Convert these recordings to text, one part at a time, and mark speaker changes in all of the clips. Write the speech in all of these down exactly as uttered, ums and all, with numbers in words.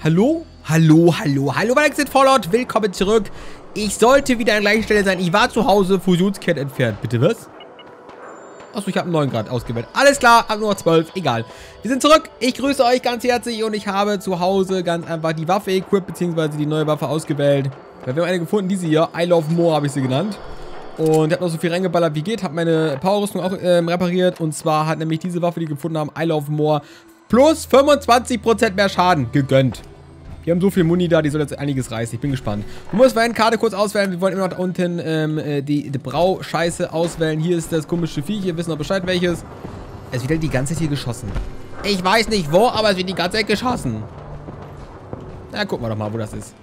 Speaker 1: Hallo? Hallo, hallo, hallo, Alex in Fallout. Willkommen zurück. Ich sollte wieder an der gleichen Stelle sein. Ich war zu Hause, Fusionskern entfernt. Bitte was? Achso, ich habe einen neuen Grad ausgewählt. Alles klar, ab nur zwölf, egal. Wir sind zurück. Ich grüße euch ganz herzlich und ich habe zu Hause ganz einfach die Waffe equipped, beziehungsweise die neue Waffe ausgewählt. Wir haben eine gefunden, diese hier. I Love More habe ich sie genannt. Und ich habe noch so viel reingeballert wie geht. Habe meine Powerrüstung auch ähm, repariert. Und zwar hat nämlich diese Waffe, die wir gefunden haben, I Love More, plus fünfundzwanzig Prozent mehr Schaden gegönnt. Wir haben so viel Muni da, die soll jetzt einiges reißen. Ich bin gespannt. Du musst eine Karte kurz auswählen. Wir wollen immer noch da unten ähm, die, die Brauscheiße auswählen. Hier ist das komische Viech. Hier wissen wir Bescheid welches. Es wird halt die ganze Zeit hier geschossen. Ich weiß nicht wo, aber es wird die ganze Zeit geschossen. Na, gucken wir doch mal, wo das ist.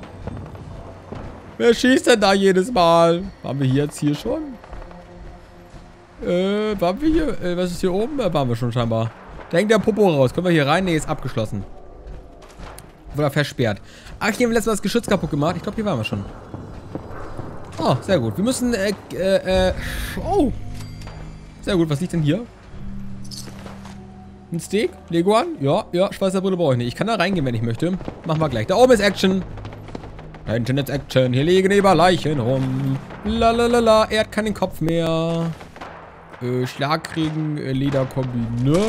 Speaker 1: Wer schießt denn da jedes Mal? Waren wir hier jetzt hier schon? Äh, waren wir hier? Äh, was ist hier oben? Da waren wir schon scheinbar. Da hängt der Popo raus. Können wir hier rein? Ne, ist abgeschlossen. Oder versperrt. Ach, hier haben wir letztes Mal das Geschütz kaputt gemacht. Ich glaube, hier waren wir schon. Oh, sehr gut. Wir müssen, äh, äh, äh, oh. Sehr gut. Was liegt denn hier? Ein Steak? Leguan? Ja, ja. Schweißerbrille brauche ich nicht. Ich kann da reingehen, wenn ich möchte. Machen wir gleich. Da oben ist Action. Da hinten ist Action. Hier liegen über Leichen rum. Lalalala. Er hat keinen Kopf mehr. Äh, Schlag kriegen. Äh, Lederkombi. Ne?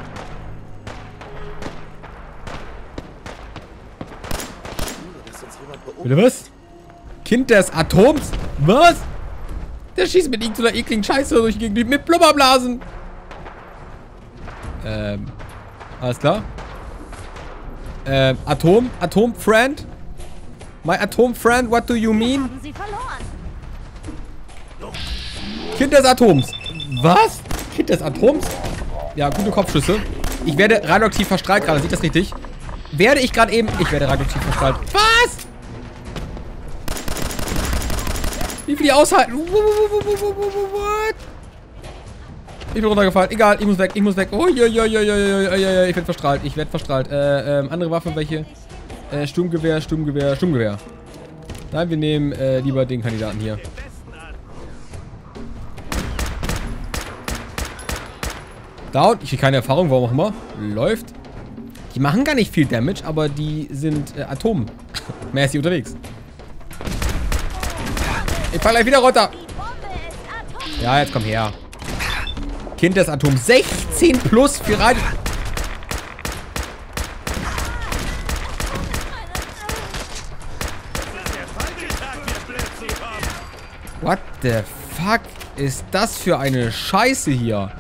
Speaker 1: Bitte was? Kind des Atoms? Was? Der schießt mit irgendeiner ekligen Scheiße durch die Gegend mit Blubberblasen. Ähm. Alles klar. Ähm, Atom? Atom-Friend? My Atom-Friend, what do you mean? Kind des Atoms. Was? Kind des Atoms? Ja, gute Kopfschüsse. Ich werde radioaktiv verstrahlt gerade, sieht das richtig? Werde ich gerade eben... Ich werde radioaktiv verstrahlt. Was? Wie viel die aushalten? What? Ich bin runtergefallen. Egal, ich muss weg, ich muss weg. Oh, ja, ja, ja, ja, ja, ja, ich werde verstrahlt. Ich werde verstrahlt. Äh, ähm, andere Waffe, welche? Äh, Sturmgewehr, Sturmgewehr, Sturmgewehr. Nein, wir nehmen äh, lieber den Kandidaten hier. Down. Ich kriege keine Erfahrung, warum auch immer. Läuft. Die machen gar nicht viel Damage, aber die sind äh, atommäßig unterwegs. Ich fall gleich wieder runter. Ja, jetzt komm her. Kind des Atoms. sechzehn plus für Radio... What the fuck ist das für eine Scheiße hier?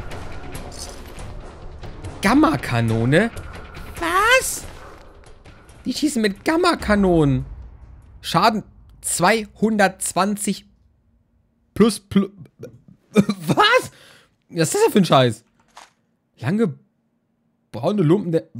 Speaker 1: Gamma-Kanone? Was? Die schießen mit Gamma-Kanonen. Schaden zweihundertzwanzig plus, plus... Was? Was ist das denn für ein Scheiß? Lange braune Lumpen der...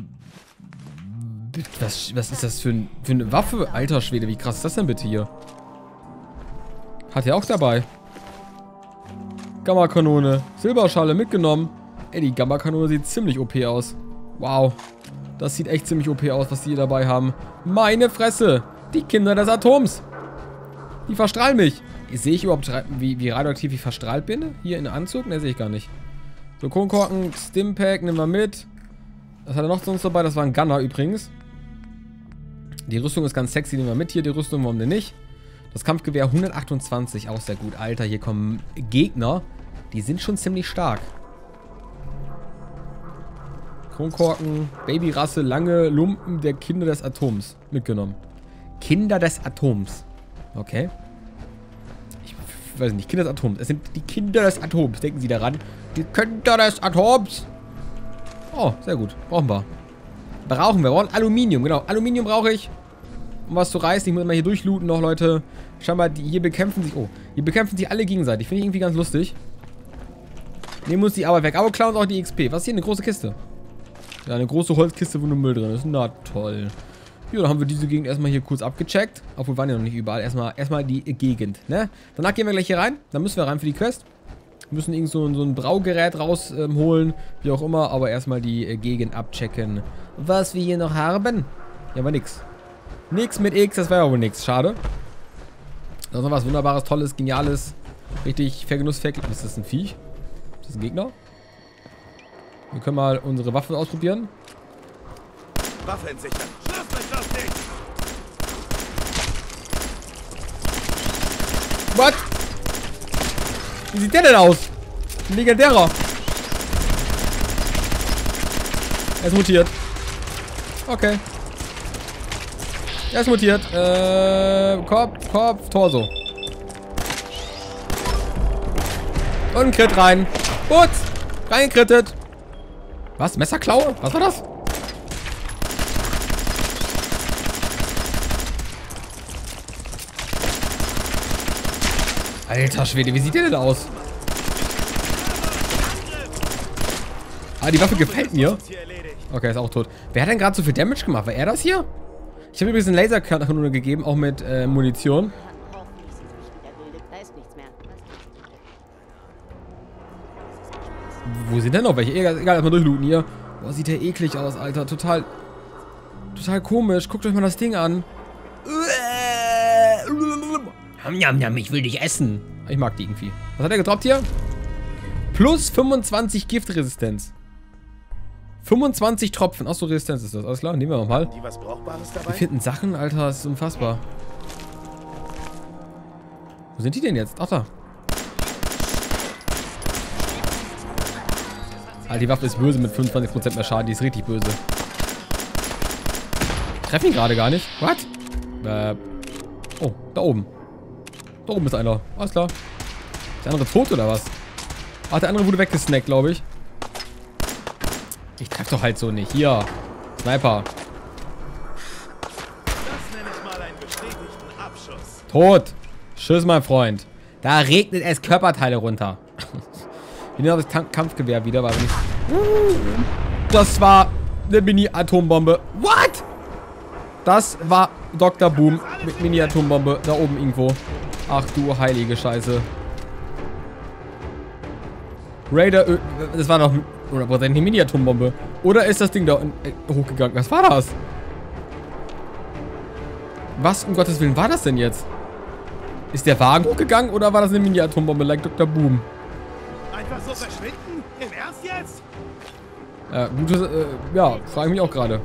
Speaker 1: Was, was ist das für, ein, für eine Waffe? Alter Schwede, wie krass ist das denn bitte hier? Hat er auch dabei. Gamma-Kanone. Silberschale mitgenommen. Ey, die Gamma-Kanone sieht ziemlich O P aus. Wow. Das sieht echt ziemlich O P aus, was die hier dabei haben. Meine Fresse. Die Kinder des Atoms. Die verstrahlen mich. Sehe ich überhaupt, wie, wie radioaktiv ich verstrahlt bin? Hier in Anzug? Ne, sehe ich gar nicht. So, Kronkorken, Stimpack, nehmen wir mit. Was hat er noch sonst dabei? Das war ein Gunner übrigens. Die Rüstung ist ganz sexy, nehmen wir mit hier. Die Rüstung, warum denn nicht? Das Kampfgewehr hundertachtundzwanzig, auch sehr gut. Alter, hier kommen Gegner. Die sind schon ziemlich stark. Kronkorken, Babyrasse, lange Lumpen der Kinder des Atoms. Mitgenommen. Kinder des Atoms. Okay. Ich weiß nicht, Kinder des Atoms. Es sind die Kinder des Atoms. Denken Sie daran. Die Kinder des Atoms. Oh, sehr gut. Brauchen wir. Brauchen wir. Wir brauchen Aluminium. Genau. Aluminium brauche ich. Um was zu reißen. Ich muss mal hier durchlooten noch, Leute. Scheinbar, die hier bekämpfen sich... Oh. Hier bekämpfen sich alle gegenseitig. Finde ich irgendwie ganz lustig. Nehmen uns die Arbeit weg. Aber klauen uns auch die X P. Was ist hier? Eine große Kiste. Ja, eine große Holzkiste, wo nur Müll drin ist. Na toll. Ja, dann haben wir diese Gegend erstmal hier kurz abgecheckt. Obwohl, wir waren ja noch nicht überall. Erstmal, erstmal die Gegend, ne? Danach gehen wir gleich hier rein. Dann müssen wir rein für die Quest. Wir müssen irgend so, so ein Braugerät rausholen. Ähm, wie auch immer. Aber erstmal die äh, Gegend abchecken. Was wir hier noch haben? Ja, aber nix. Nix mit X, das war ja wohl nix. Schade. Da ist noch was Wunderbares, Tolles, Geniales. Richtig vergenussfähig. Ist das ein Viech? Ist das ein Gegner? Wir können mal unsere Waffe ausprobieren.
Speaker 2: Waffe entsichern. Schluss mit lustig!
Speaker 1: What? Wie sieht der denn aus? Ein legendärer. Er ist mutiert. Okay. Er ist mutiert. Äh, Kopf, Kopf, Torso. Und ein Crit rein. Gut. Reingekrittet. Was? Messerklaue? Was war das? Alter Schwede, wie sieht der denn aus? Ah, die Waffe gefällt mir. Okay, ist auch tot. Wer hat denn gerade so viel Damage gemacht? War er das hier? Ich habe übrigens eine Laserkanone gegeben, auch mit äh, Munition. Wo sind denn noch welche? Egal, egal erstmal durchlooten hier. Boah, sieht der eklig aus, Alter. Total, total komisch. Guckt euch mal das Ding an. Jam, jam, ich will dich essen. Ich mag die irgendwie. Was hat er gedroppt hier? Plus fünfundzwanzig Giftresistenz. fünfundzwanzig Tropfen. Achso, Resistenz ist das. Alles klar, nehmen wir nochmal.
Speaker 2: Die was Brauchbares dabei?
Speaker 1: Wir finden Sachen, Alter. Das ist unfassbar. Wo sind die denn jetzt? Ach, da. Alter, die Waffe ist böse mit fünfundzwanzig Prozent mehr Schaden. Die ist richtig böse. Ich treffe ihn gerade gar nicht. What? Äh. Oh, da oben. Da oben ist einer. Alles klar. Ist der andere tot oder was? Ach, der andere wurde weggesnackt, glaube ich. Ich treffe doch halt so nicht. Hier. Sniper.
Speaker 2: Das nenne ich mal einen bestätigten Abschuss.
Speaker 1: Tot. Tschüss, mein Freund. Da regnet es Körperteile runter. Wir nehmen das Kampfgewehr wieder, weil wir nicht... Das war eine Mini-Atombombe. What? Das war Doktor Boom mit Mini-Atombombe da oben irgendwo. Ach du heilige Scheiße. Raider, das war doch oder war das eine Mini-Atombombe? Oder ist das Ding da hochgegangen? Was war das? Was um Gottes Willen war das denn jetzt? Ist der Wagen hochgegangen oder war das eine Mini-Atombombe like Doktor Boom?
Speaker 2: Einfach so verschwinden? Im Ernst jetzt?
Speaker 1: Ja, gutes, äh, ja, frage mich auch gerade.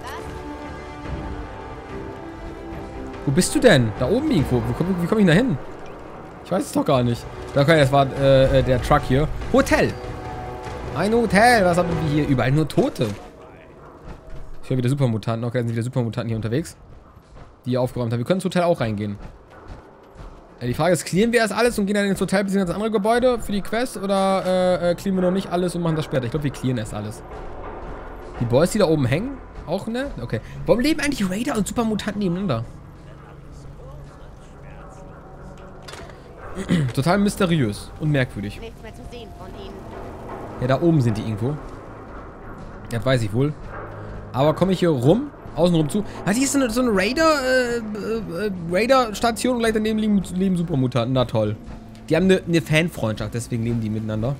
Speaker 1: Wo bist du denn? Da oben irgendwo. Wie komme komm ich da hin? Ich weiß es doch gar nicht. Okay, das war äh, der Truck hier. Hotel. Ein Hotel. Was haben wir hier? Überall nur Tote. Ich höre wieder Supermutanten. Okay, da sind wieder Supermutanten hier unterwegs. Die hier aufgeräumt haben. Wir können ins Hotel auch reingehen. Ja, die Frage ist, clearen wir erst alles und gehen dann ins Hotel bzw. ins andere Gebäude für die Quest? Oder äh, äh, clearen wir noch nicht alles und machen das später? Ich glaube, wir clearen erst alles. Die Boys, die da oben hängen? Auch, ne? Okay. Warum leben eigentlich Raider und Supermutanten nebeneinander? Total mysteriös und merkwürdig.
Speaker 3: Nichts mehr zu sehen von ihnen.
Speaker 1: Ja, da oben sind die irgendwo. Das weiß ich wohl. Aber komme ich hier rum? Außenrum zu? Ah, hier ist so eine, so eine Raider, äh, äh, Raider-Station und gleich daneben leben, leben Supermutanten. Na toll. Die haben eine, eine Fanfreundschaft, deswegen leben die miteinander.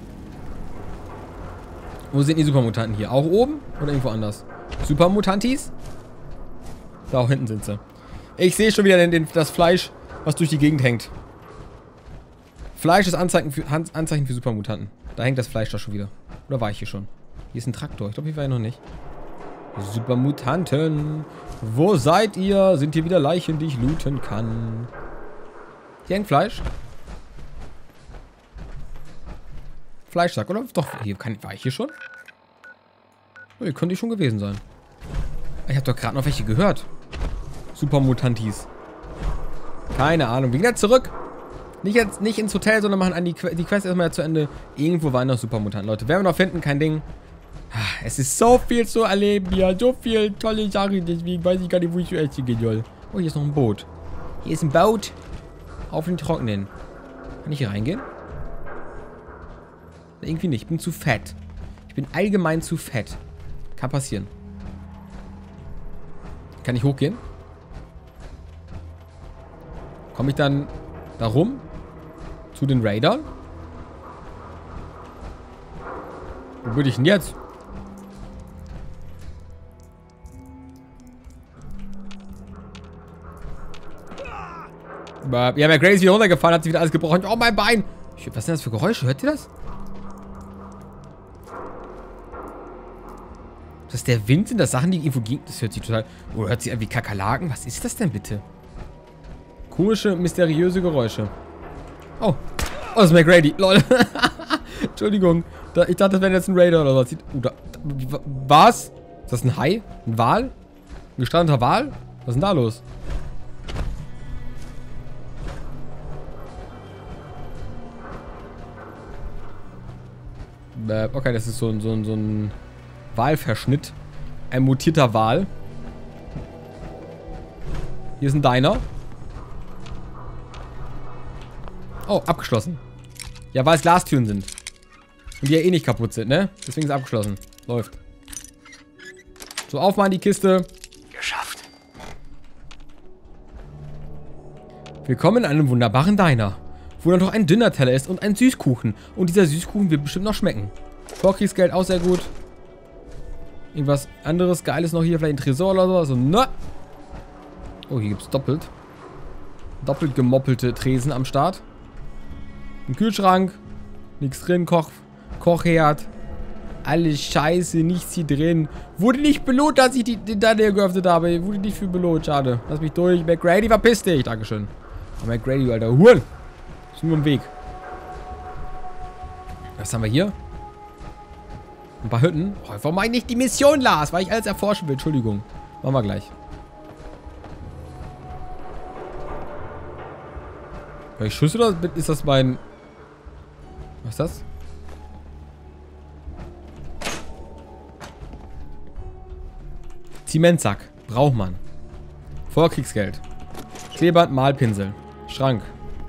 Speaker 1: Wo sind die Supermutanten hier? Auch oben oder irgendwo anders? Supermutantis? Da auch hinten sind sie. Ich sehe schon wieder den, den, das Fleisch, was durch die Gegend hängt. Fleisch ist Anzeichen für, Anzeichen für Supermutanten. Da hängt das Fleisch doch schon wieder. Oder war ich hier schon? Hier ist ein Traktor. Ich glaube, hier war ich noch nicht. Supermutanten. Wo seid ihr? Sind hier wieder Leichen, die ich looten kann? Hier hängt Fleisch. Fleischsack, oder? Doch, hier kann, war ich hier schon? Oh, hier könnte ich schon gewesen sein. Ich habe doch gerade noch welche gehört. Supermutantis. Keine Ahnung. Wir gehen jetzt zurück. Nicht, jetzt, nicht ins Hotel, sondern machen an die, die Quest erstmal zu Ende. Irgendwo waren noch Supermutanten. Leute, werden wir noch finden, kein Ding. Es ist so viel zu erleben hier. So viel tolle Sachen. Deswegen weiß ich gar nicht, wo ich zuerst gehen soll. Oh, hier ist noch ein Boot. Hier ist ein Boot. Auf den Trockenen. Kann ich hier reingehen? Irgendwie nicht. Ich bin zu fett. Ich bin allgemein zu fett. Kann passieren. Kann ich hochgehen? Komme ich dann da rum? Zu den Raidern? Wo bin ich denn jetzt? Ja, ja, Grace ist wieder runtergefallen, hat sich wieder alles gebrochen. Oh, mein Bein! Was sind das für Geräusche? Hört ihr das? Das Das ist der Wind, sind das Sachen, die irgendwo gegen... Das hört sich total... Oder hört sich an wie Kakerlaken? Was ist das denn bitte? Komische, mysteriöse Geräusche. Oh. Oh, das ist McGrady. Lol. Entschuldigung. Da, ich dachte, das wäre jetzt ein Raider oder was. Oh, da, da, was? Ist das ein Hai? Ein Wal? Ein gestrandeter Wal? Was ist denn da los? Äh, okay, das ist so ein, so ein, so ein Walverschnitt. Ein mutierter Wal. Hier ist ein Diner. Oh, abgeschlossen. Ja, weil es Glastüren sind. Und die ja eh nicht kaputt sind, ne? Deswegen ist es abgeschlossen. Läuft. So, aufmachen die Kiste.
Speaker 2: Geschafft.
Speaker 1: Willkommen in einem wunderbaren Diner. Wo dann noch ein Dünnerteller ist und ein Süßkuchen. Und dieser Süßkuchen wird bestimmt noch schmecken. Vorkriegsgeld auch sehr gut. Irgendwas anderes Geiles noch hier. Vielleicht ein Tresor oder so. Also, ne? Oh, hier gibt es doppelt. Doppelt gemoppelte Tresen am Start. Ein Kühlschrank. Nichts drin. Koch, Kochherd. Alles Scheiße. Nichts hier drin. Wurde nicht belohnt, dass ich die, die Daniel geöffnet habe. Wurde nicht für belohnt. Schade. Lass mich durch. McGrady, verpiss dich. Dankeschön. Oh, McGrady, Alter. Huren. Ist nur im Weg. Was haben wir hier? Ein paar Hütten. Oh, warum mache ich nicht die Mission, Lars? Weil ich alles erforschen will. Entschuldigung. Machen wir gleich. Hör ich Schüsse oder ist das mein... Was ist das? Zementsack. Braucht man. Vorkriegsgeld. Klebeband, Malpinsel. Schrank.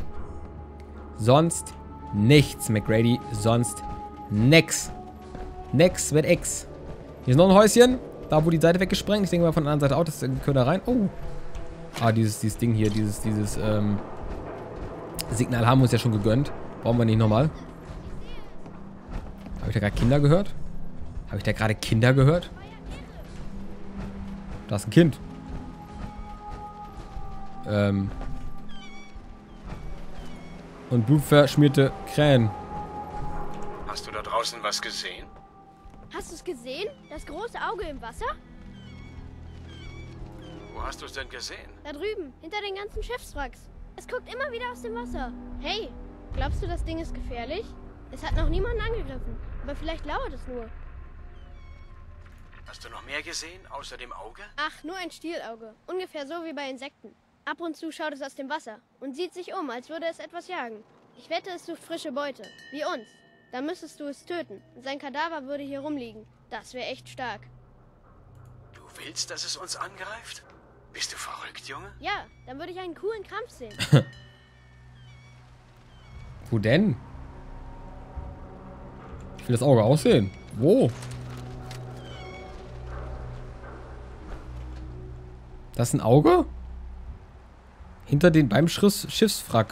Speaker 1: Sonst nichts, McGrady. Sonst nix. Nix mit X. Hier ist noch ein Häuschen. Da, wo die Seite weggesprengt. Ich denke mal von der anderen Seite auch. Das können wir da rein. Oh. Ah, dieses, dieses Ding hier. Dieses, dieses, ähm... Signal haben wir uns ja schon gegönnt. Brauchen wir nicht nochmal. Habe ich da gerade Kinder gehört? Habe ich da gerade Kinder gehört? Da ist ein Kind. Ähm... Und blutverschmierte Krähen.
Speaker 2: Hast du da draußen was gesehen?
Speaker 3: Hast du es gesehen? Das große Auge im Wasser?
Speaker 2: Wo hast du es denn gesehen?
Speaker 3: Da drüben, hinter den ganzen Schiffswracks. Es guckt immer wieder aus dem Wasser. Hey, glaubst du, das Ding ist gefährlich? Es hat noch niemanden angegriffen. Aber vielleicht lauert es nur.
Speaker 2: Hast du noch mehr gesehen, außer dem Auge?
Speaker 3: Ach, nur ein Stielauge. Ungefähr so wie bei Insekten. Ab und zu schaut es aus dem Wasser und sieht sich um, als würde es etwas jagen. Ich wette, es sucht frische Beute. Wie uns. Dann müsstest du es töten. Und sein Kadaver würde hier rumliegen. Das wäre echt stark.
Speaker 2: Du willst, dass es uns angreift? Bist du verrückt, Junge?
Speaker 3: Ja, dann würde ich einen coolen Kampf sehen.
Speaker 1: Wo denn? Ich will das Auge aussehen. Wo? Das ist ein Auge? Hinter den beim Schiffs Schiffswrack.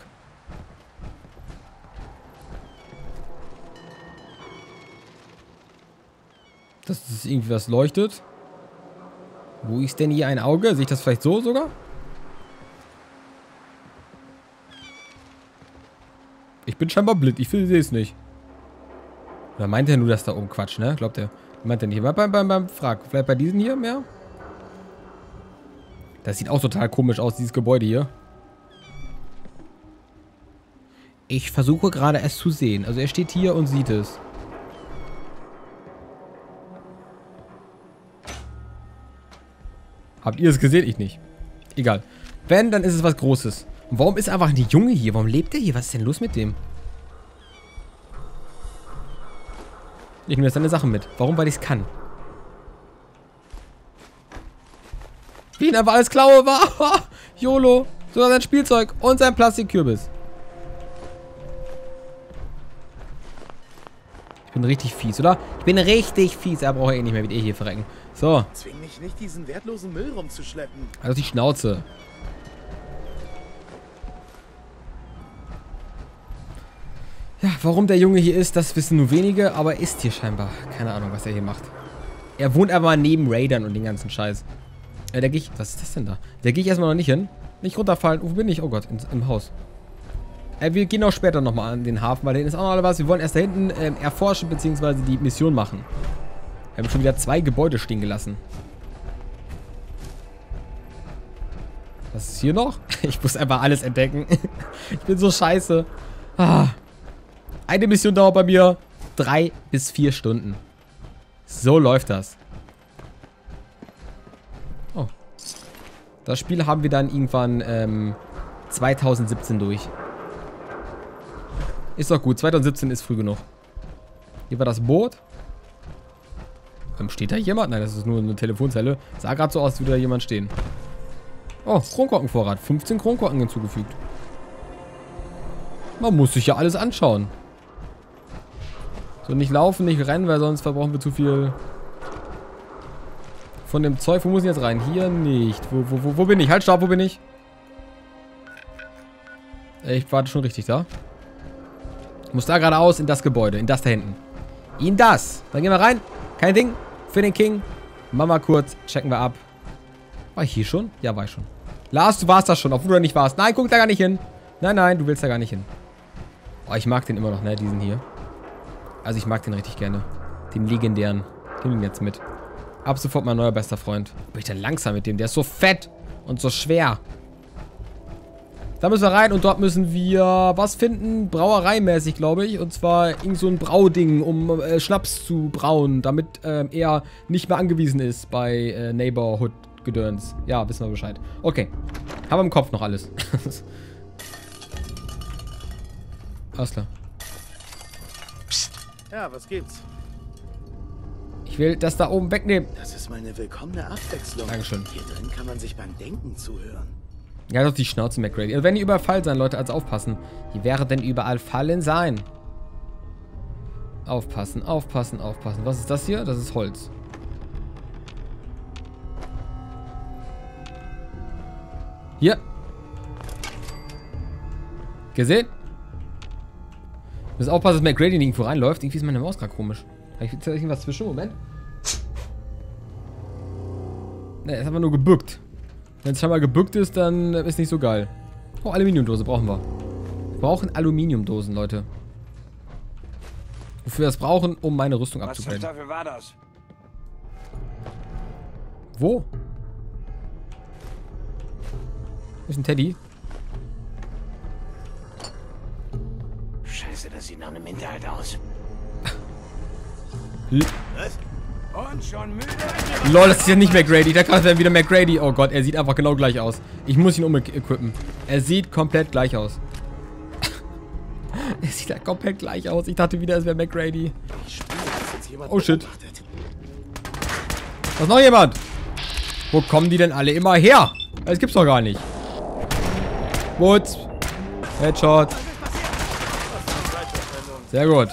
Speaker 1: Das ist irgendwie was leuchtet. Wo ist denn hier ein Auge? Sehe ich das vielleicht so sogar? Ich bin scheinbar blind. Ich sehe es nicht. Oder meint er nur, dass da oben Quatsch, ne? Glaubt er. Meint er nicht. Beim, beim, beim Frag. Vielleicht bei diesen hier mehr? Das sieht auch total komisch aus, dieses Gebäude hier. Ich versuche gerade es zu sehen. Also er steht hier und sieht es. Habt ihr es gesehen? Ich nicht. Egal. Wenn, dann ist es was Großes. Und warum ist einfach die Junge hier? Warum lebt der hier? Was ist denn los mit dem? Ich nehme jetzt seine Sachen mit. Warum? Weil ich es kann. Wie ihn einfach alles klaue war. YOLO. Sogar sein Spielzeug und sein Plastikkürbis. Ich bin richtig fies, oder? Ich bin richtig fies. Er braucht eh nicht mehr mit ihr hier verrecken. So.
Speaker 2: Zwing mich nicht, diesen wertlosen Müll rumzuschleppen.
Speaker 1: Also die Schnauze. Ja, warum der Junge hier ist, das wissen nur wenige, aber er ist hier scheinbar. Keine Ahnung, was er hier macht. Er wohnt aber neben Raidern und den ganzen Scheiß. Ja, da gehe ich... Was ist das denn da? Da gehe ich erstmal noch nicht hin. Nicht runterfallen. Wo bin ich? Oh Gott, in, im Haus. Äh, wir gehen auch später nochmal an den Hafen, weil da hinten ist auch noch was. Wir wollen erst da hinten ähm, erforschen, beziehungsweise die Mission machen. Wir haben schon wieder zwei Gebäude stehen gelassen. Was ist hier noch? Ich muss einfach alles entdecken. Ich bin so scheiße. Ah. Eine Mission dauert bei mir drei bis vier Stunden. So läuft das. Oh. Das Spiel haben wir dann irgendwann ähm, zweitausendsiebzehn durch. Ist doch gut. zweitausendsiebzehn ist früh genug. Hier war das Boot. Ähm, steht da jemand? Nein, das ist nur eine Telefonzelle. Sah gerade so aus, als würde da jemand stehen. Oh, Kronkorkenvorrat. fünfzehn Kronkorken hinzugefügt. Man muss sich ja alles anschauen. So, nicht laufen, nicht rennen, weil sonst verbrauchen wir zu viel von dem Zeug. Wo muss ich jetzt rein? Hier nicht. Wo, wo, wo, wo bin ich? Halt, stopp, wo bin ich? Ich warte schon richtig da. Ich muss da geradeaus in das Gebäude. In das da hinten. In das. Dann gehen wir rein. Kein Ding. Für den King. Machen wir kurz. Checken wir ab. War ich hier schon? Ja, war ich schon. Lars, du warst da schon, obwohl du da nicht warst. Nein, guck da gar nicht hin. Nein, nein, du willst da gar nicht hin. Oh, ich mag den immer noch, ne? Diesen hier. Also ich mag den richtig gerne. Den legendären. Den nehmen wir jetzt mit. Ab sofort mein neuer bester Freund. Bin ich denn langsam mit dem? Der ist so fett und so schwer. Da müssen wir rein und dort müssen wir was finden, brauereimäßig, glaube ich. Und zwar irgend so ein Brauding, um äh, Schnaps zu brauen, damit äh, er nicht mehr angewiesen ist bei äh, Neighborhood-Gedöns. Ja, wissen wir Bescheid. Okay. Haben wir im Kopf noch alles. Alles klar.
Speaker 2: Psst. Ja, was gibt's?
Speaker 1: Ich will das da oben wegnehmen.
Speaker 2: Das ist meine willkommene Abwechslung.
Speaker 1: Dankeschon.
Speaker 2: Hier drin kann man sich beim Denken zuhören.
Speaker 1: Ja, doch die Schnauze, McGrady. Also wenn die überall Fallen sein, Leute, also aufpassen. Hier werden überall Fallen sein. Aufpassen, aufpassen, aufpassen. Was ist das hier? Das ist Holz. Hier. Gesehen? Ich muss aufpassen, dass McGrady nirgendwo reinläuft. Irgendwie ist meine Maus gerade komisch. Ich will irgendwas zwischen. Moment. Ne, ist aber nur gebückt. Wenn es schon mal gebückt ist, dann ist nicht so geil. Oh, Aluminiumdose brauchen wir. Wir brauchen Aluminiumdosen, Leute. Wofür wir das brauchen, um meine Rüstung abzugraden.
Speaker 2: Was dafür war das?
Speaker 1: Wo? Ist ein Teddy.
Speaker 2: Scheiße, das sieht nach einem Hinterhalt aus.
Speaker 4: Was? Und schon müde?
Speaker 1: Lol, das ist ja nicht McGrady. Da kann es wieder McGrady. Oh Gott, er sieht einfach genau gleich aus. Ich muss ihn umequippen. Er sieht komplett gleich aus. Er sieht ja komplett gleich aus. Ich dachte wieder, es wäre McGrady. Oh shit. Da ist noch jemand. Wo kommen die denn alle immer her? Das gibt's doch gar nicht. Woods. Headshot. Sehr gut.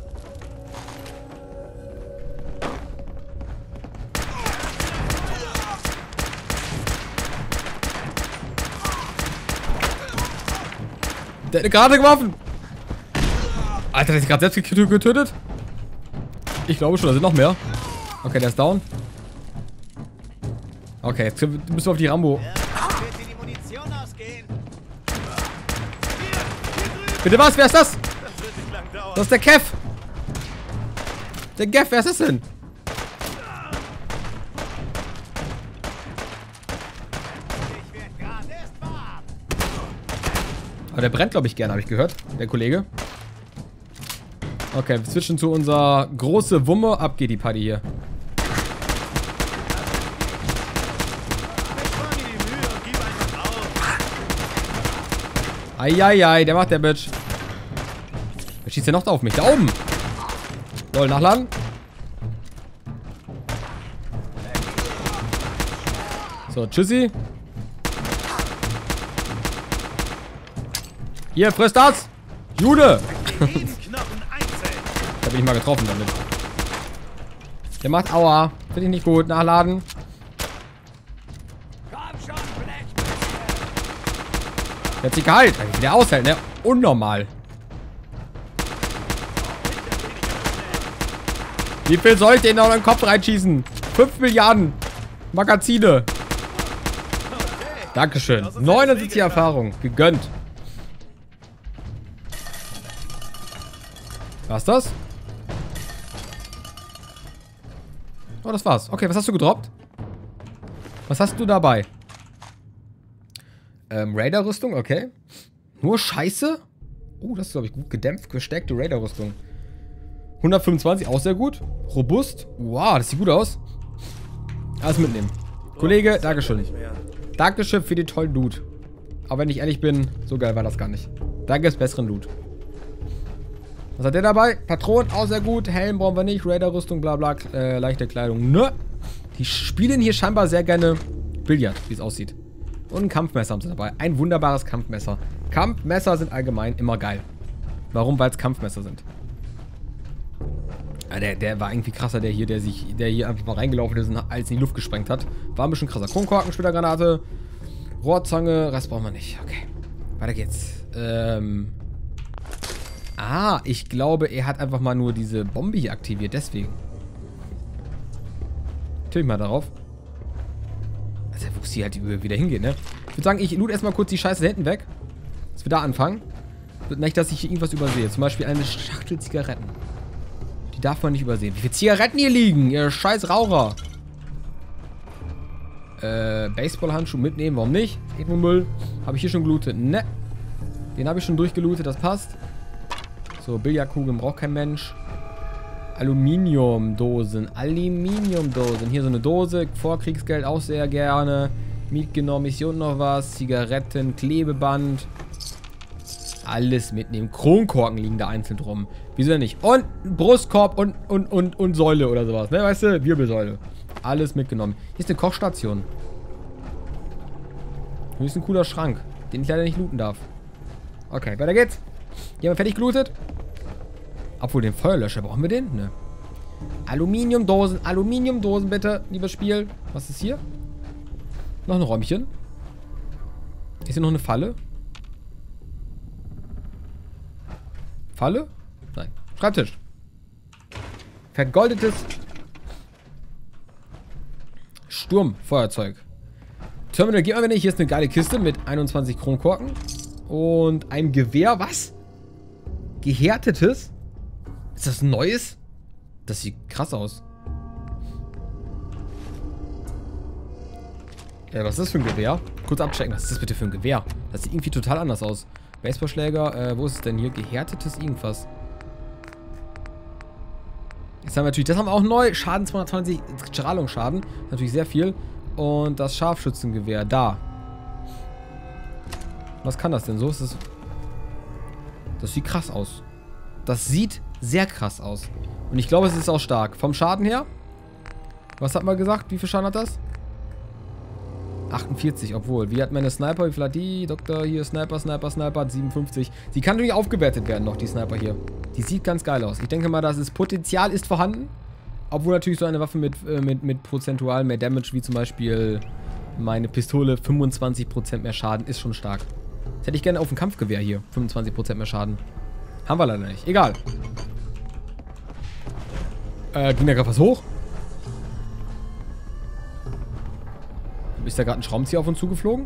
Speaker 1: Der hat eine Granate geworfen. Alter, der ist gerade selbst getötet. Ich glaube schon, da sind noch mehr. Okay, der ist down. Okay, jetzt müssen wir auf die Rambo. Bitte was? Wer ist das? Das ist der Kev. Der Kev, wer ist das denn? Aber der brennt, glaube ich, gern, habe ich gehört. Der Kollege. Okay, wir switchen zu unserer große Wumme. Ab geht die Party hier. Eieiei, der macht der Bitch. Wer schießt denn noch da auf mich? Da oben. Soll nachladen. So, tschüssi. Hier, frisst das! Jude! Da bin ich mal getroffen damit. Der macht Aua. Finde ich nicht gut. Nachladen. Der hat sich kalt. Wie der aushält, ne? Unnormal. Wie viel soll ich denn noch in den Kopf reinschießen? fünf Milliarden Magazine. Dankeschön. neunundsiebzig Erfahrung. Gegönnt. Was ist das? Oh, das war's. Okay, was hast du gedroppt? Was hast du dabei? Ähm, Raider-Rüstung, okay. Nur Scheiße? Oh, das ist, glaube ich, gut gedämpft, gesteckte Raider-Rüstung. hundertfünfundzwanzig, auch sehr gut. Robust. Wow, das sieht gut aus. Alles mitnehmen. Kollege, Dankeschön. Dankeschön für den tollen Loot. Aber wenn ich ehrlich bin, so geil war das gar nicht. Da gibt es besseren Loot. Was hat der dabei? Patronen, auch sehr gut. Helm brauchen wir nicht. Raider-Rüstung, bla bla. Äh, leichte Kleidung. Nö. Die spielen hier scheinbar sehr gerne Billard, wie es aussieht. Und ein Kampfmesser haben sie dabei. Ein wunderbares Kampfmesser. Kampfmesser sind allgemein immer geil. Warum? Weil es Kampfmesser sind. Ah, der, der war irgendwie krasser, der hier, der sich, der hier einfach mal reingelaufen ist und alles in die Luft gesprengt hat. War ein bisschen krasser. Kronkorken, Splittergranate, Rohrzange, Rest brauchen wir nicht. Okay. Weiter geht's. Ähm. Ah, ich glaube, er hat einfach mal nur diese Bombe hier aktiviert, deswegen. Natürlich mal darauf. Also, wo sie halt wieder hingeht, ne? Ich würde sagen, ich loot erstmal kurz die Scheiße hinten weg. Dass wir da anfangen. Nicht, dass ich hier irgendwas übersehe. Zum Beispiel eine Schachtel Zigaretten. Die darf man nicht übersehen. Wie viele Zigaretten hier liegen? Ihr scheiß Raucher. Äh, Baseballhandschuh mitnehmen. Warum nicht? Ethnomüll. Habe ich hier schon gelootet? Ne. Den habe ich schon durchgelootet. Das passt. So, Billardkugeln braucht kein Mensch. Aluminiumdosen. Aluminiumdosen. Hier so eine Dose. Vorkriegsgeld auch sehr gerne. Mitgenommen. Ist hier unten noch was. Zigaretten. Klebeband. Alles mitnehmen. Kronkorken liegen da einzeln rum. Wieso denn nicht? Und Brustkorb und, und, und, und Säule oder sowas. Ne, weißt du? Wirbelsäule. Alles mitgenommen. Hier ist eine Kochstation. Hier ist ein cooler Schrank, den ich leider nicht looten darf. Okay, weiter geht's. Hier haben wir fertig gelootet. Obwohl, den Feuerlöscher, brauchen wir den? Ne. Aluminiumdosen. Aluminiumdosen bitte, liebes Spiel. Was ist hier? Noch ein Räumchen. Ist hier noch eine Falle? Falle? Nein. Schreibtisch. Vergoldetes Sturmfeuerzeug. Terminal geht mal, wenn nicht. Hier ist eine geile Kiste mit einundzwanzig Kronkorken. Und einem Gewehr. Was? Gehärtetes? Ist das ein neues? Das sieht krass aus. Ja, was ist das für ein Gewehr? Kurz abchecken. Was ist das bitte für ein Gewehr? Das sieht irgendwie total anders aus. Baseballschläger, äh, wo ist es denn hier? Gehärtetes irgendwas. Jetzt haben wir natürlich, das haben wir auch neu. Schaden zweihundertzwanzig, Strahlungsschaden. Natürlich sehr viel. Und das Scharfschützengewehr, da. Was kann das denn so? Ist das, das sieht krass aus. Das sieht sehr krass aus. Und ich glaube, es ist auch stark. Vom Schaden her? Was hat man gesagt? Wie viel Schaden hat das? achtundvierzig, obwohl. Wie hat meine Sniper? Wie viel hat die? Doktor hier, Sniper, Sniper, Sniper hat siebenundfünfzig. Sie kann natürlich aufgewertet werden noch, die Sniper hier. Die sieht ganz geil aus. Ich denke mal, das ist Potenzial ist vorhanden. Obwohl natürlich so eine Waffe mit, äh, mit, mit prozentual mehr Damage, wie zum Beispiel meine Pistole, fünfundzwanzig Prozent mehr Schaden, ist schon stark. Das hätte ich gerne auf dem Kampfgewehr hier. fünfundzwanzig Prozent mehr Schaden. Haben wir leider nicht. Egal. Äh, ging da gerade was hoch? Ist da gerade ein Schraubenzieher auf uns zugeflogen?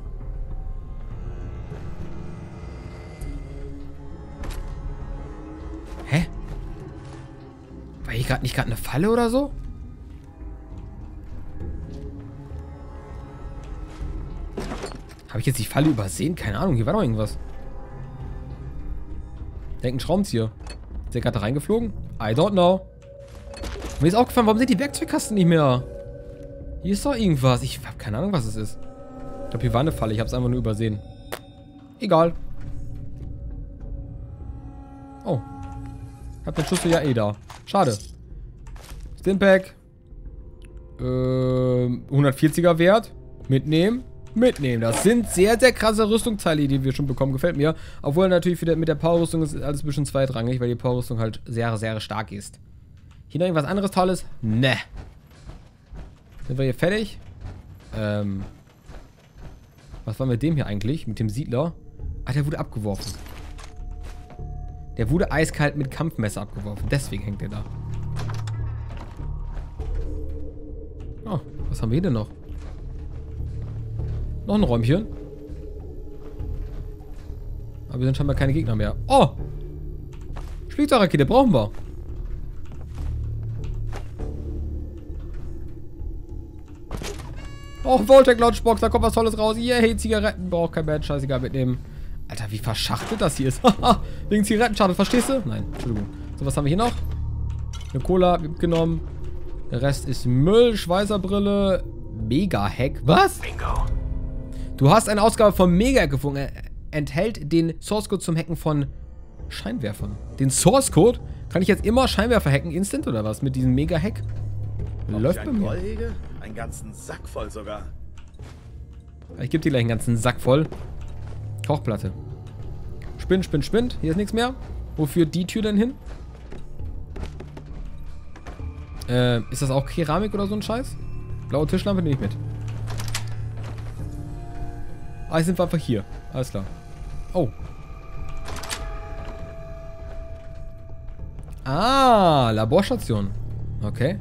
Speaker 1: Hä? War hier gerade nicht gerade eine Falle oder so? Habe ich jetzt die Falle übersehen? Keine Ahnung, hier war doch irgendwas. Denk ein Schraubenzieher. Ist der gerade da reingeflogen? I don't know. Mir ist aufgefallen, warum sind die Werkzeugkasten nicht mehr? Hier ist doch irgendwas. Ich habe keine Ahnung, was es ist. Ich glaube, hier war eine Falle. Ich habe es einfach nur übersehen. Egal. Oh. Hab den Schuss ja eh da. Schade. Stimpack. Ähm, hundertvierziger Wert. Mitnehmen. Mitnehmen. Das sind sehr, sehr krasse Rüstungsteile, die wir schon bekommen. Gefällt mir. Obwohl natürlich wieder mit der Power-Rüstung ist alles ein bisschen zweitrangig, weil die Power-Rüstung halt sehr, sehr stark ist. Hier noch irgendwas anderes Tolles? Ne. Sind wir hier fertig? Ähm. Was war mit dem hier eigentlich? Mit dem Siedler? Ah, der wurde abgeworfen. Der wurde eiskalt mit Kampfmesser abgeworfen. Deswegen hängt der da. Oh, was haben wir hier denn noch? Noch ein Räumchen. Aber wir sind scheinbar keine Gegner mehr. Oh! Spielzeugrakete brauchen wir. Oh, Voltec Launchbox, da kommt was Tolles raus. Yay, Zigaretten. Braucht kein Mensch, scheißegal, mitnehmen. Alter, wie verschachtelt das hier ist. Wegen Zigarettenschachtel, verstehst du? Nein, Entschuldigung. So, was haben wir hier noch? Eine Cola mitgenommen. Der Rest ist Müll, Schweißerbrille, Mega-Hack. Was?
Speaker 2: Bingo.
Speaker 1: Du hast eine Ausgabe von Mega-Hack gefunden. Er enthält den Source-Code zum Hacken von Scheinwerfern. Den Source-Code? Kann ich jetzt immer Scheinwerfer hacken, instant oder was? Mit diesem Mega-Hack? Läuft bei mir.
Speaker 5: Rollhege? Einen ganzen Sack voll sogar.
Speaker 1: Ich gebe dir gleich einen ganzen Sack voll. Kochplatte. Spinn, spinn, spinn. Hier ist nichts mehr. Wo führt die Tür denn hin? Äh, ist das auch Keramik oder so ein Scheiß? Blaue Tischlampe nehme ich mit. Ah, jetzt sind wir einfach hier. Alles klar. Oh. Ah, Laborstation. Okay.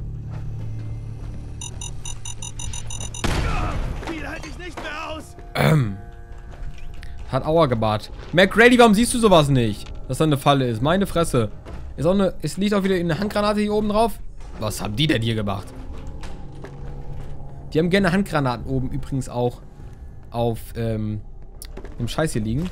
Speaker 5: Viel halte ich nicht mehr aus.
Speaker 1: Ähm. Hat Aua gebart. McGrady, warum siehst du sowas nicht? Dass da eine Falle ist. Meine Fresse. Ist auch eine, es liegt auch wieder eine Handgranate hier oben drauf. Was haben die denn hier gemacht? Die haben gerne Handgranaten oben übrigens auch auf ähm, dem Scheiß hier liegen.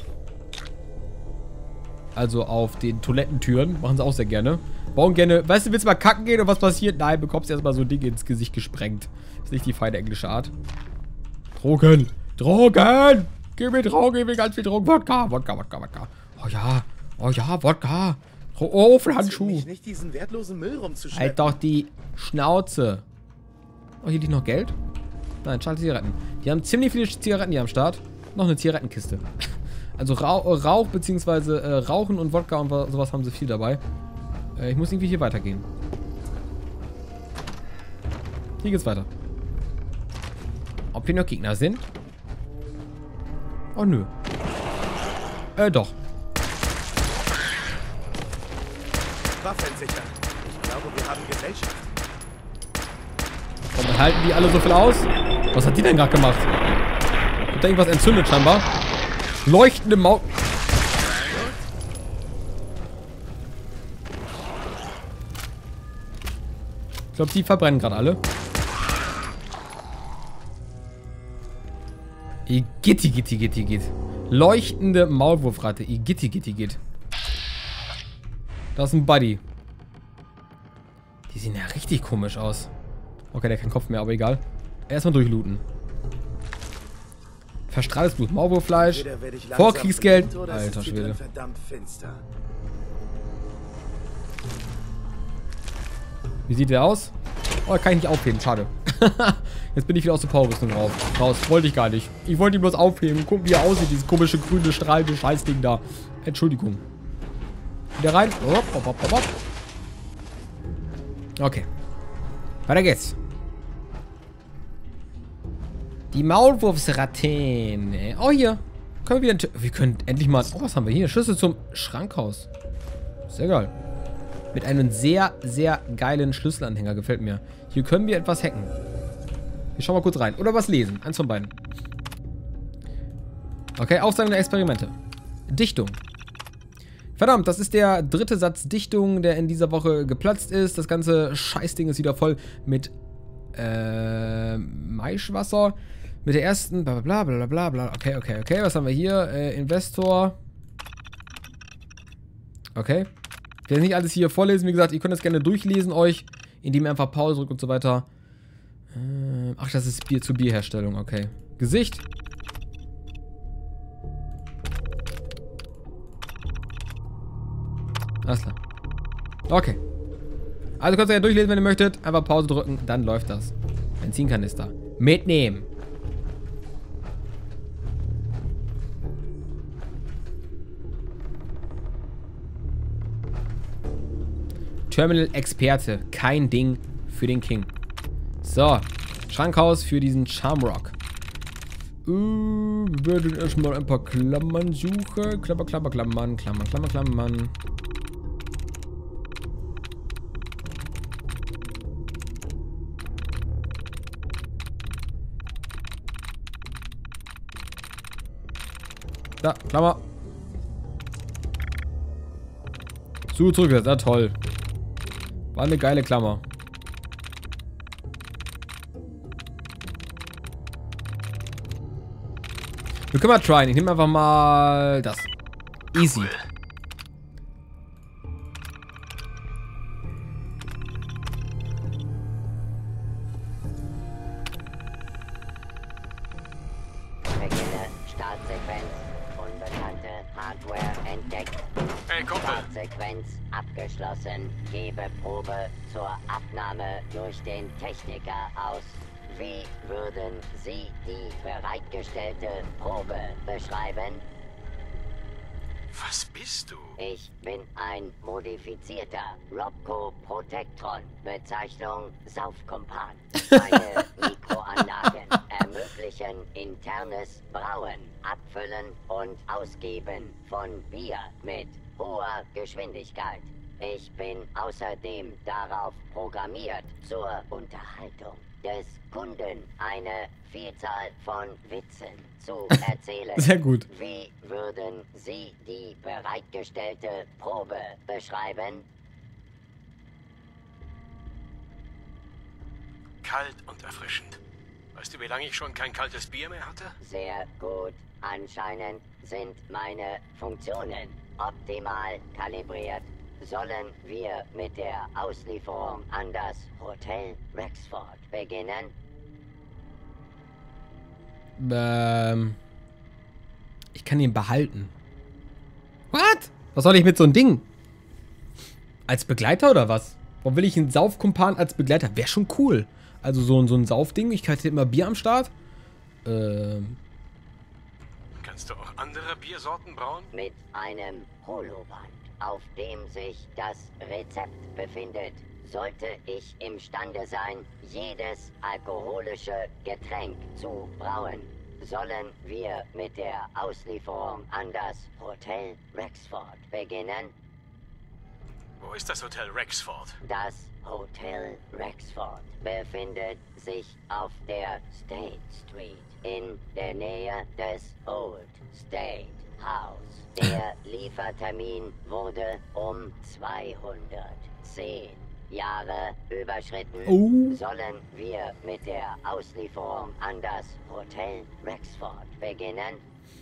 Speaker 1: Also auf den Toilettentüren. Machen sie auch sehr gerne. Bauen gerne. Weißt du, willst du mal kacken gehen und was passiert? Nein, bekommst du erstmal so ein Ding ins Gesicht gesprengt. Ist nicht die feine englische Art. Drogen! Drogen! Gib mir Drogen, gib mir ganz viel Drogen. Wodka, Wodka, Wodka, Wodka. Oh ja, oh ja, Wodka. Oh, Ofenhandschuh.
Speaker 5: mich nicht diesen wertlosen Müll rumzuschleppen.
Speaker 1: Halt doch die Schnauze. Oh, hier liegt noch Geld? Nein, schade Zigaretten. Die haben ziemlich viele Zigaretten hier am Start. Noch eine Zigarettenkiste. Also Rauch, Rauch beziehungsweise äh, Rauchen und Wodka und sowas haben sie viel dabei. Äh, ich muss irgendwie hier weitergehen. Hier geht's weiter. Ob hier noch Gegner sind? Oh, nö. Äh, doch.
Speaker 5: Waffen sichern. Ich glaube, wir haben Gesellschaft.
Speaker 1: Warum halten die alle so viel aus? Was hat die denn gerade gemacht? Hat da irgendwas entzündet scheinbar? Leuchtende Maul... Ich glaube, die verbrennen gerade alle. Igitti, gitti, gitti, gitt. Leuchtende Maulwurfratte. Igitti, gitti, gitt. Das ist ein Buddy. Die sehen ja richtig komisch aus. Okay, der hat keinen Kopf mehr, aber egal. Erstmal durchlooten. Verstrahltes Blut, Maulwurffleisch, Vorkriegsgeld. Alter Schwede. Wie sieht der aus? Oh, kann ich nicht aufheben, schade. Jetzt bin ich wieder aus der Powerrüstung raus. Raus, wollte ich gar nicht. Ich wollte ihn bloß aufheben. Gucken, wie er aussieht, dieses komische, grüne, strahlende Scheißding da. Entschuldigung. Wieder rein. Okay. Weiter geht's. Die Maulwurfsratten. Oh, hier. Können wir wieder... Wir können endlich mal... Oh, was haben wir hier? Schlüssel zum Schrankhaus. Sehr geil. Mit einem sehr, sehr geilen Schlüsselanhänger. Gefällt mir. Hier können wir etwas hacken. Wir schauen mal kurz rein. Oder was lesen. Eins von beiden. Okay, Aufzeichnung der Experimente. Dichtung. Verdammt, das ist der dritte Satz Dichtung, der in dieser Woche geplatzt ist. Das ganze Scheißding ist wieder voll mit äh, Maischwasser. Mit der ersten, bla bla bla bla bla. Okay, okay, okay. Was haben wir hier? Äh, Investor. Okay. Ich werde nicht alles hier vorlesen. Wie gesagt, ihr könnt das gerne durchlesen euch, indem ihr einfach Pause drückt und so weiter. Äh, ach, das ist Bier zur Bierherstellung. Okay. Gesicht. Alles klar. Okay. Also könnt ihr ja durchlesen, wenn ihr möchtet. Einfach Pause drücken, dann läuft das. Benzinkanister. Mitnehmen. Terminal-Experte. Kein Ding für den King. So. Schrankhaus für diesen Charmrock. Uh, wir werden erstmal ein paar Klammern suchen. Klammer, Klammer, Klammern, Klammer, Klammer, Klammern. Da, Klammer. Zu, zurück, na toll. War eine geile Klammer. Wir können mal tryen. Ich nehme einfach mal das. Easy.
Speaker 6: Beginne Startsequenz. Unbekannte Hardware entdeckt.
Speaker 2: Hey, Kumpel.
Speaker 6: Startsequenz abgeschlossen. Gebe Probe zur Abnahme durch den Techniker aus. Wie würden Sie die bereitgestellte Probe beschreiben?
Speaker 2: Was bist du?
Speaker 6: Ich bin ein modifizierter Robco Protectron. Bezeichnung Saufkumpan. Meine Mikroanlagen ermöglichen internes Brauen, Abfüllen und Ausgeben von Bier mit hoher Geschwindigkeit. Ich bin außerdem darauf programmiert, zur Unterhaltung des Kunden eine Vielzahl von Witzen zu erzählen.
Speaker 1: Sehr gut.
Speaker 6: Wie würden Sie die bereitgestellte Probe beschreiben?
Speaker 2: Kalt und erfrischend. Weißt du, wie lange ich schon kein kaltes Bier mehr hatte?
Speaker 6: Sehr gut. Anscheinend sind meine Funktionen optimal kalibriert. Sollen wir mit der Auslieferung an das Hotel Rexford beginnen?
Speaker 1: Ähm. Ich kann ihn behalten. What? Was soll ich mit so einem Ding? Als Begleiter oder was? Warum will ich einen Saufkumpan als Begleiter? Wäre schon cool. Also so, so ein Saufding. Ich hatte immer Bier am Start. Ähm.
Speaker 2: Kannst du auch andere Biersorten brauen?
Speaker 6: Mit einem Holoband, auf dem sich das Rezept befindet, sollte ich imstande sein, jedes alkoholische Getränk zu brauen. Sollen wir mit der Auslieferung an das Hotel Rexford beginnen?
Speaker 2: Wo ist das Hotel Rexford?
Speaker 6: Das Hotel Rexford befindet sich auf der State Street in der Nähe des Old State House. Der Liefertermin wurde um zweihundertzehn Jahre überschritten.
Speaker 1: Oh.
Speaker 6: Sollen wir mit der Auslieferung an das Hotel Rexford beginnen?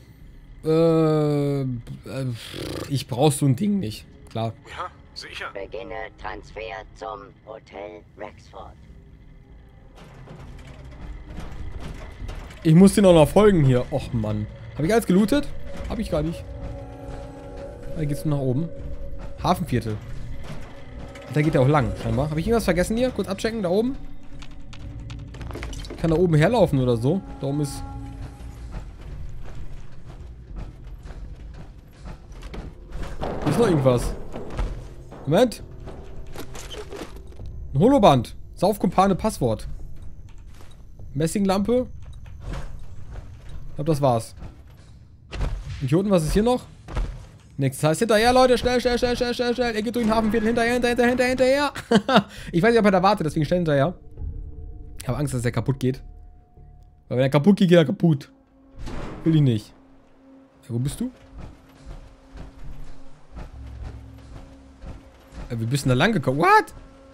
Speaker 1: Äh. äh ich brauch so ein Ding nicht. Klar.
Speaker 2: Ja, sicher.
Speaker 6: Beginne Transfer zum Hotel Rexford.
Speaker 1: Ich muss den auch noch folgen hier. Och, Mann. Habe ich alles gelootet? Habe ich gar nicht. Da geht's nur nach oben. Hafenviertel. Da geht er auch lang, scheinbar. Habe ich irgendwas vergessen hier? Kurz abchecken, da oben. Ich kann da oben herlaufen oder so. Da oben ist... Hier ist noch irgendwas. Moment. Ein Holoband. Saufkumpane Passwort. Messinglampe. Ich glaube, das war's. Und hier unten, was ist hier noch? Nichts. Das heißt hinterher, Leute. Schnell, schnell, schnell, schnell, schnell, schnell. Er geht durch den Hafenviertel. Hinterher, hinterher, hinterher, hinterher, hinterher. Ich weiß nicht, ob er da wartet, deswegen schnell hinterher. Ich habe Angst, dass er kaputt geht. Weil wenn er kaputt geht, geht er kaputt. Will ich nicht. Ja, wo bist du? Ja, wie bist du denn da lang gekommen? What?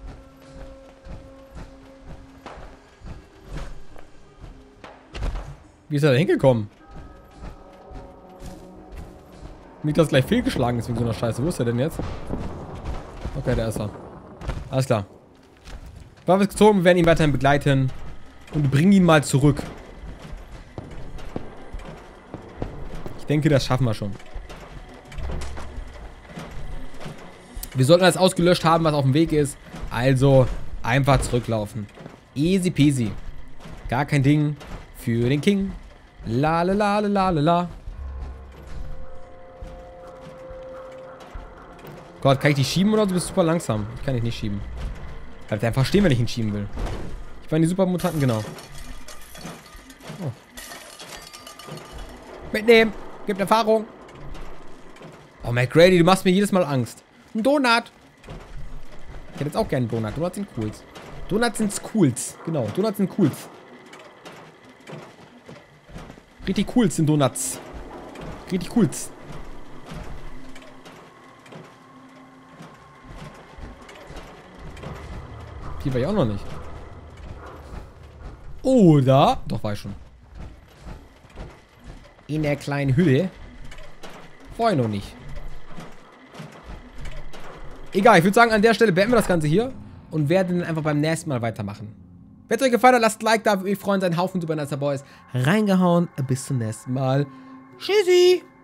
Speaker 1: Wie ist er da hingekommen? Nicht, dass gleich fehlgeschlagen ist wegen so einer Scheiße. Wo ist er denn jetzt? Okay, der ist er. Alles klar. Waffe ist gezogen, wir werden ihn weiterhin begleiten. Und bringen ihn mal zurück. Ich denke, das schaffen wir schon. Wir sollten alles ausgelöscht haben, was auf dem Weg ist. Also einfach zurücklaufen. Easy peasy. Gar kein Ding. Für den King. La la la la la la. Gott, kann ich dich schieben oder so? Du bist super langsam. Ich kann dich nicht schieben. Ich kann einfach stehen, wenn ich ihn schieben will. Ich war in die Supermutanten, genau. Oh. Mitnehmen. Gibt Erfahrung. Oh, McGrady, du machst mir jedes Mal Angst. Ein Donut. Ich hätte jetzt auch gerne einen Donut. Donuts sind cools. Donuts sind cools. Genau, Donuts sind cools. Richtig cools sind Donuts. Richtig cools. Hier war ich auch noch nicht. Oder? Doch, war ich schon. In der kleinen Hülle. Vorher noch nicht. Egal, ich würde sagen, an der Stelle beenden wir das Ganze hier. Und werden dann einfach beim nächsten Mal weitermachen. Wenn es euch gefallen hat, lasst ein Like da. Wir freuen uns, ein Haufen Super Nicer Boys. Reingehauen. Bis zum nächsten Mal. Tschüssi.